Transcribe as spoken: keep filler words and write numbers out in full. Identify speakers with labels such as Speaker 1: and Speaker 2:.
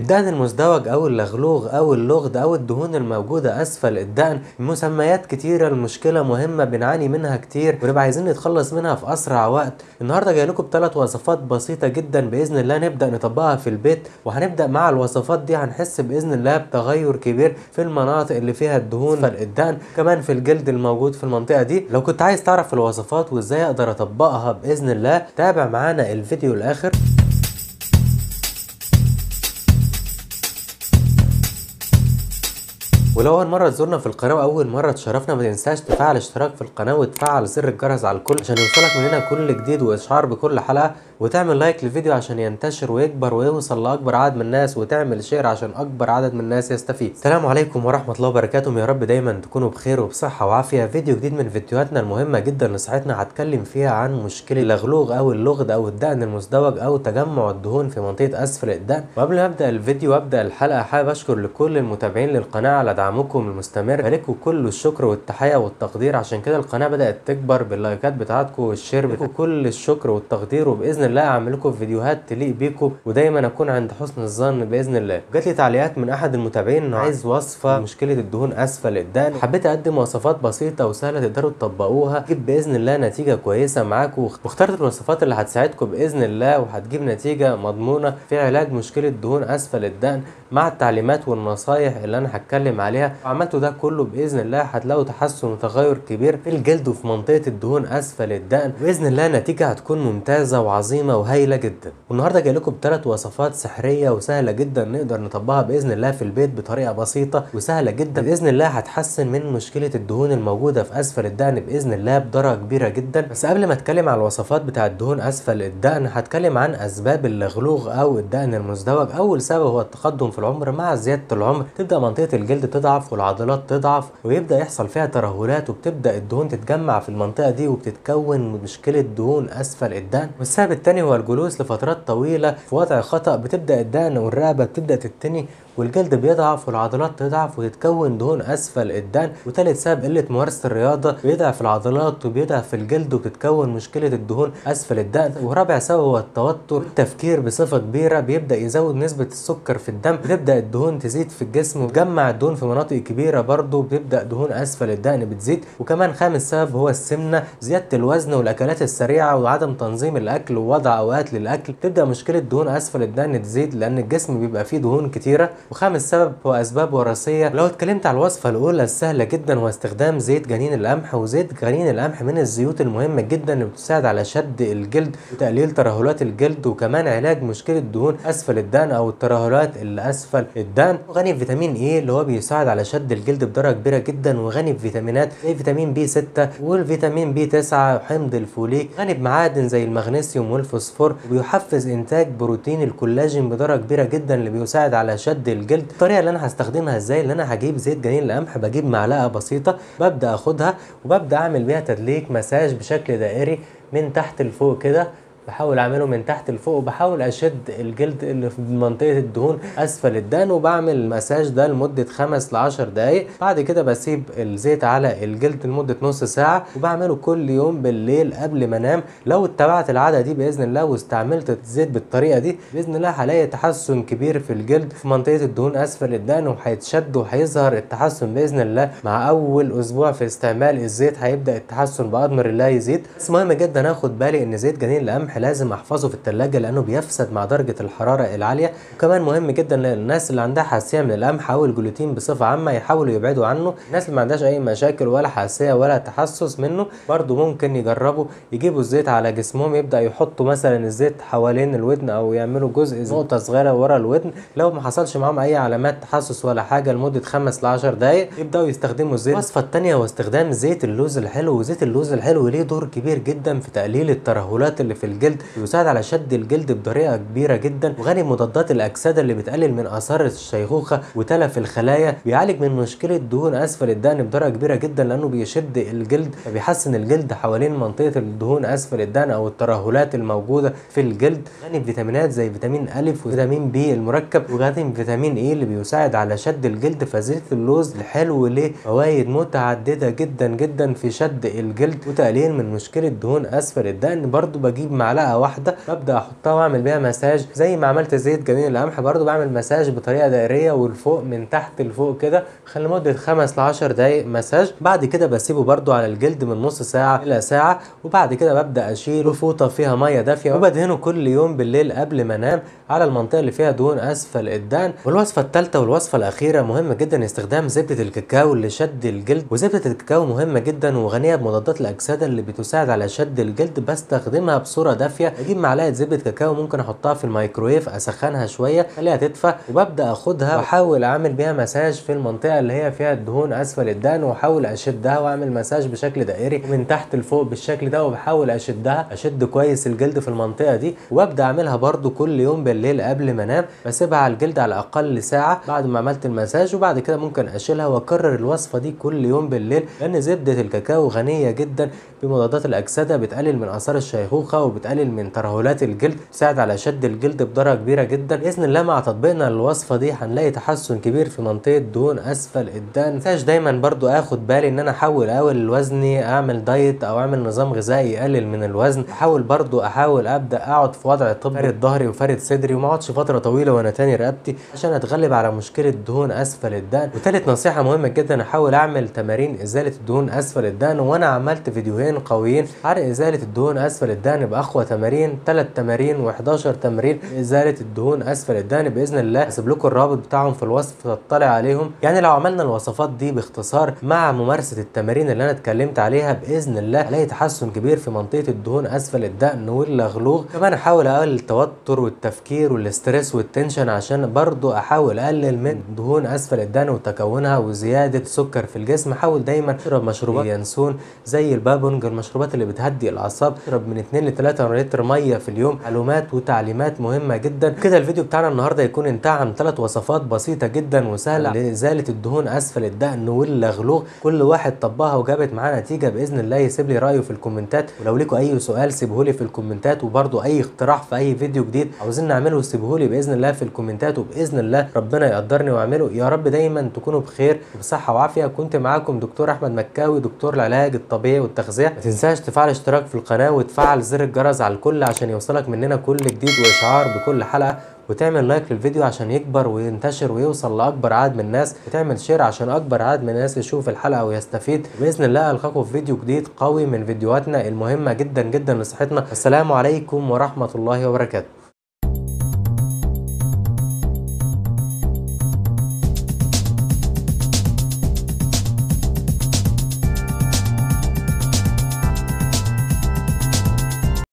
Speaker 1: الدهن المزدوج او اللغلوغ او اللغد او الدهون الموجودة اسفل الدهن مسميات كتيرة. المشكلة مهمة بنعاني منها كتير ونبقى عايزين نتخلص منها في اسرع وقت. النهاردة جاي لكم بثلاث وصفات بسيطة جدا باذن الله نبدأ نطبقها في البيت، وهنبدأ مع الوصفات دي هنحس باذن الله بتغير كبير في المناطق اللي فيها الدهون اسفل الدهن، كمان في الجلد الموجود في المنطقة دي. لو كنت عايز تعرف الوصفات وازاي اقدر اطبقها باذن الله تابع معانا الفيديو الاخر. ولو اول مره تزورنا في القناه واول مره تشرفنا ما تنساش تفعل اشتراك في القناه وتفعل زر الجرس على الكل عشان يوصلك مننا كل جديد واشعار بكل حلقه، وتعمل لايك للفيديو عشان ينتشر ويكبر ويوصل لاكبر عدد من الناس، وتعمل شير عشان اكبر عدد من الناس يستفيد. السلام عليكم ورحمه الله وبركاته، يا رب دايما تكونوا بخير وبصحه وعافيه. فيديو جديد من فيديوهاتنا المهمه جدا لصحتنا، هتكلم فيها عن مشكله اللغلوغ او اللغد او الدهن المزدوج او تجمع الدهون في منطقه اسفل الدهن. وقبل ما ابدا الفيديو وابدا الحلقه حابب اشكر لكل المتابعين للقناه على دعمكم المستمر، فلكم كل الشكر والتحيه والتقدير. عشان كده القناه بدات تكبر باللايكات بتاعتكم والشير، لكم كل الشكر والتقدير، وباذن الله اعمل لكم فيديوهات تليق بيكم ودايما اكون عند حسن الظن باذن الله. جات لي تعليقات من احد المتابعين انه عايز وصفه مشكله الدهون اسفل الدهن، حبيت اقدم وصفات بسيطه وسهله تقدروا تطبقوها تجيب باذن الله نتيجه كويسه معاكم، واخترت الوصفات اللي هتساعدكم باذن الله وهتجيب نتيجه مضمونه في علاج مشكله دهون اسفل الدهن مع التعليمات والنصايح اللي انا هتكلم عليها. وعملته ده كله باذن الله هتلاقوا تحسن وتغير كبير في الجلد وفي منطقه الدهون اسفل الدهن، باذن الله النتيجه هتكون ممتازه وعظيمه وهايله جدا. والنهارده جاي لكم بثلاث وصفات سحريه وسهله جدا نقدر نطبقها باذن الله في البيت بطريقه بسيطه وسهله جدا، باذن الله هتحسن من مشكله الدهون الموجوده في اسفل الدهن باذن الله بدرجه كبيره جدا. بس قبل ما اتكلم عن الوصفات بتاعه الدهون اسفل الدهن هتكلم عن اسباب اللغلوغ او الدهن المزدوج. اول سبب هو التقدم في العمر. مع زياده العمر تبدا منطقه الجلد تضعف والعضلات تضعف ويبدا يحصل فيها ترهلات، وبتبدا الدهون تتجمع في المنطقه دي وبتتكون مشكله دهون اسفل الدهن. والسبب الثاني هو الجلوس لفترات طويله في وضع خطا، بتبدا الدهن والرقبه بتبدا تتني والجلد بيضعف والعضلات تضعف وتتكون دهون اسفل الدهن. وثالث سبب قله ممارسه الرياضه، بيضعف العضلات وبيضعف الجلد وبتتكون مشكله الدهون اسفل الدهن. ورابع سبب هو التوتر، التفكير بصفه كبيره بيبدا يزود نسبه السكر في الدم، بتبدا الدهون تزيد في الجسم وتجمع الدهون في مناطق كبيره برضه بتبدا دهون اسفل الدهن بتزيد. وكمان خامس سبب هو السمنه، زياده الوزن والاكلات السريعه وعدم تنظيم الاكل ووضع اوقات للاكل، تبدا مشكله دهون اسفل الدهن تزيد لان الجسم بيبقى فيه دهون كتيره. وخامس سبب هو اسباب وراثيه. لو اتكلمت على الوصفه الاولى السهله جدا هو استخدام زيت جنين القمح، وزيت جنين القمح من الزيوت المهمه جدا اللي بتساعد على شد الجلد وتقليل ترهلات الجلد وكمان علاج مشكله دهون اسفل الدهن او الترهلات اللي اسفل الدهن. وغني بفيتامين ايه اللي هو بيساعد على شد الجلد بدرجه كبيره جدا، وغني بفيتامينات زي فيتامين بي ستة والفيتامين بي تسعة وحمض الفوليك، غني بمعادن زي المغنيسيوم والفوسفور، وبيحفز انتاج بروتين الكولاجين بدرجه كبيره جدا اللي بيساعد على شد الجلد. الطريقه اللي انا هستخدمها ازاي، اللي انا هجيب زيت جنين القمح، بجيب معلقه بسيطه ببدا اخدها وببدا اعمل بيها تدليك مساج بشكل دائري من تحت لفوق كده، بحاول اعمله من تحت لفوق وبحاول اشد الجلد اللي في منطقه الدهون اسفل الدهن، وبعمل المساج ده لمده خمس لعشر دقائق. بعد كده بسيب الزيت على الجلد لمده نص ساعه، وبعمله كل يوم بالليل قبل ما انام. لو اتبعت العاده دي باذن الله واستعملت الزيت بالطريقه دي باذن الله هلاقي تحسن كبير في الجلد في منطقه الدهون اسفل الدهن، وهيتشد وهيظهر التحسن باذن الله. مع اول اسبوع في استعمال الزيت هيبدا التحسن بامر الله يزيد. بس مهم جدا اخد بالي ان زيت جنين القمح لازم احفظه في الثلاجه لانه بيفسد مع درجه الحراره العاليه. وكمان مهم جدا للناس اللي عندها حساسيه من القمح او الجلوتين بصفه عامه يحاولوا يبعدوا عنه. الناس اللي ما عندهاش اي مشاكل ولا حساسيه ولا تحسس منه برضو ممكن يجربوا يجيبوا الزيت على جسمهم، يبدا يحطوا مثلا الزيت حوالين الودن او يعملوا جزء نقطه صغيره ورا الودن. لو ما حصلش معاهم اي علامات تحسس ولا حاجه لمده خمس لعشر دقائق يبداوا يستخدموا الزيت. الوصفه الثانيه هو استخدام زيت اللوز الحلو. وزيت اللوز الحلو ليه دور كبير جدا في تقليل الترهلات اللي في الجلد، بيساعد على شد الجلد بطريقه كبيره جدا، وغني بمضادات الاكسده اللي بتقلل من اثار الشيخوخه وتلف الخلايا، بيعالج من مشكله دهون اسفل الدهن بدرجه كبيره جدا لانه بيشد الجلد فبيحسن الجلد حوالين منطقه الدهون اسفل الدهن او الترهلات الموجوده في الجلد. غني بفيتامينات زي فيتامين ا وفيتامين بي المركب، وغني بفيتامين اي اللي بيساعد على شد الجلد. فزيت اللوز الحلو له فوائد متعدده جدا جدا في شد الجلد وتقليل من مشكله دهون اسفل الدهن. برضو بجيب معلقه معلقه واحده، ببدا احطها واعمل بيها مساج زي ما عملت زيت جنين القمح، برضو بعمل مساج بطريقه دائريه والفوق من تحت لفوق كده، خلي لمده خمس ل عشر دقائق مساج. بعد كده بسيبه برضو على الجلد من نص ساعه الى ساعه، وبعد كده ببدا اشيله فوطه فيها ميه دافيه وبدهنه كل يوم بالليل قبل ما انام على المنطقه اللي فيها دهون اسفل الدهن. والوصفه الثالثه والوصفه الاخيره مهم جدا استخدام زبده الكاكاو لشد الجلد، وزبده الكاكاو مهمه جدا وغنيه بمضادات الاكسده اللي بتساعد على شد الجلد. بستخدمها بصوره دافيه، اجيب معلقه زبده كاكاو ممكن احطها في الميكرويف اسخنها شويه خليها تدفى، وببدا اخدها واحاول اعمل بيها مساج في المنطقه اللي هي فيها الدهون اسفل الدهن، واحاول اشدها واعمل مساج بشكل دائري من تحت لفوق بالشكل ده، وبحاول اشدها اشد كويس الجلد في المنطقه دي. وببدا اعملها برده كل يوم بالليل قبل ما انام، بسيبها على الجلد على الاقل ساعه بعد ما عملت المساج، وبعد كده ممكن اشيلها واكرر الوصفه دي كل يوم بالليل، لان زبده الكاكاو غنيه جدا بمضادات الاكسده، بتقلل من اثار الشيخوخه وبتقلل من ترهلات الجلد، تساعد على شد الجلد بدرجه كبيره جدا. باذن الله مع تطبيقنا للوصفه دي هنلاقي تحسن كبير في منطقه دهون اسفل الدهن. متنساش دايما برضو اخد بالي ان انا احاول اقلل وزني، اعمل دايت او اعمل نظام غذائي يقلل من الوزن، احاول برضو احاول ابدا اقعد في وضع طبي، فارد ظهري وفارد صدري، وما اقعدش فتره طويله وانا تاني رقبتي عشان اتغلب على مشكله دهون اسفل الدهن. وثالث نصيحه مهمه جدا، احاول اعمل تمارين ازاله الدهون اسفل الدهن، وانا عملت فيديوهين قويين عن ازاله الدهون اسفل الدهن باقوى تمارين، ثلاث تمارين و11 تمرين ازاله الدهون اسفل الدهن. باذن الله هسيب لكم الرابط بتاعهم في الوصف تطلع عليهم. يعني لو عملنا الوصفات دي باختصار مع ممارسه التمارين اللي انا اتكلمت عليها، باذن الله هلاقي تحسن كبير في منطقه الدهون اسفل الدهن واللغلوغ. كمان احاول اقلل التوتر والتفكير والاسترس والتنشن عشان برضو احاول اقلل من دهون اسفل الدهن وتكونها وزياده السكر في الجسم. احاول دايما اشرب مشروبات ينسون زي البابونج، المشروبات اللي بتهدي الاعصاب، اشرب من اتنين ل تلاتة لتر ميه في اليوم. معلومات وتعليمات مهمه جدا. كده الفيديو بتاعنا النهارده يكون انتهى عن ثلاث وصفات بسيطه جدا وسهله لازاله الدهون اسفل الدهن واللغلوغ، كل واحد طبقها وجابت معاه نتيجه. باذن الله يسيب لي رايه في الكومنتات، ولو لكم اي سؤال سيبوه لي في الكومنتات، وبرده اي اقتراح في اي فيديو جديد عاوزين نعمله سيبوه لي باذن الله في الكومنتات، وباذن الله ربنا يقدرني واعمله. يا رب دايما تكونوا بخير وبصحه وعافيه. كنت معاكم دكتور احمد مكاوي، دكتور العلاج الطبيعي والتغذيه. ما تنساش تفعل اشتراك في القناه وتفعل زر الجرس على الكل عشان يوصلك مننا كل جديد واشعار بكل حلقه، وتعمل لايك للفيديو عشان يكبر وينتشر ويوصل لاكبر عدد من الناس، وتعمل شير عشان اكبر عدد من الناس يشوف الحلقه ويستفيد. باذن الله القاكم في فيديو جديد قوي من فيديوهاتنا المهمه جدا جدا لصحتنا. السلام عليكم ورحمه الله وبركاته.